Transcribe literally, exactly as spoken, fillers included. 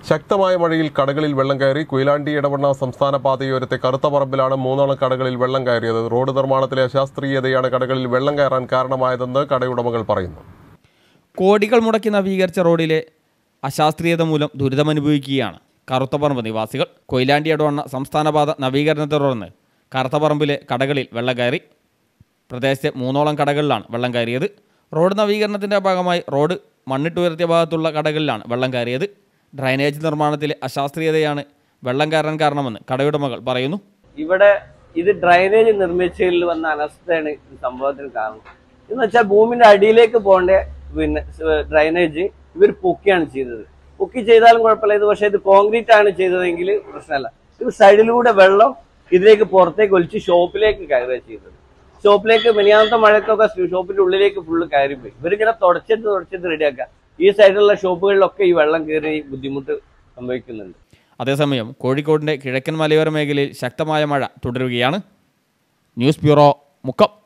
ശക്തമായ മഴയിൽ കടകളിൽ വെള്ളം കയറി. കൊയിലാണ്ടി ഇടവണ്ണ സംസ്ഥാന പാതയോരത്തെ കറുത്തപറമ്പിലാണ് മൂന്നോളം കടകളിൽ വെള്ളം കയറിയത്. റോഡ് നിർമ്മാണത്തിലെ അശാസ്ത്രീയതയാണ് കടകളിൽ വെള്ളം കയറാൻ കാരണമായതെന്ന് കടയുടമകൾ പറയുന്നു. കോടികൾ മുടക്കി നവീകരിച്ച റോഡിലെ അശാസ്ത്രീയത മൂലം ദുരിതമനുഭവിക്കുകയാണ് കറുത്തപറമ്പ് നിവാസികൾ. കൊയിലാണ്ടി ഇടവണ്ണ സംസ്ഥാന പാത നവീകരണത്തെ തുടർന്ന് കറുത്തപറമ്പിലെ കടകളിൽ വെള്ളം കയറി. പ്രദേശത്തെ മൂന്നോളം കടകളിലാണ് വെള്ളം കയറിയത്. റോഡ് നവീകരണത്തിൻ്റെ ഭാഗമായി റോഡ് മണ്ണിട്ടുയർത്തിയ ഭാഗത്തുള്ള കടകളിലാണ് വെള്ളം കയറിയത്. ഡ്രൈനേജ് നിർമ്മാണത്തിലെ അശാസ്ത്രീയതയാണ് വെള്ളം കയറാൻ കാരണമെന്ന് കടയുടമകൾ പറയുന്നു. ഇവിടെ ഇത് ഡ്രൈനേജ് നിർമ്മിച്ചതിൽ വന്ന അനസ്ഥയാണ് ഈ സംഭവത്തിന് കാരണം. എന്ന് വെച്ചാൽ ഭൂമിന്റെ അടിയിലേക്ക് പോകേണ്ട പിന്നെ ഡ്രൈനേജ് ഇവർ പൊക്കിയാണ് ചെയ്തത്. പൊക്കി ചെയ്താലും കുഴപ്പമില്ല ഇത്, പക്ഷേ ഇത് കോൺക്രീറ്റ് ആണ് ചെയ്തതെങ്കിൽ പ്രശ്നമല്ല. ഇത് സൈഡിലൂടെ വെള്ളം ഇതിലേക്ക് പുറത്തേക്ക് ഒലിച്ച് ഷോപ്പിലേക്ക് കയറുക ചെയ്തത്. ഷോപ്പിലേക്ക് മെനിയാത്ത മഴക്കൊക്കെ ഷോപ്പിന്റെ ഉള്ളിലേക്ക് ഫുള്ള് കയറിപ്പോയി. ഇവരിങ്ങനെ തുടച്ചിട്ട് തുടച്ചിട്ട് റെഡിയാക്കുക. ഈ സൈഡിലുള്ള ഷോപ്പുകളിലൊക്കെ ഈ വെള്ളം കയറി ബുദ്ധിമുട്ട് സംഭവിക്കുന്നുണ്ട്. അതേസമയം കോഴിക്കോടിന്റെ കിഴക്കൻ മലയോര മേഖലയിൽ ശക്തമായ മഴ തുടരുകയാണ്. News bureau, Mukkam.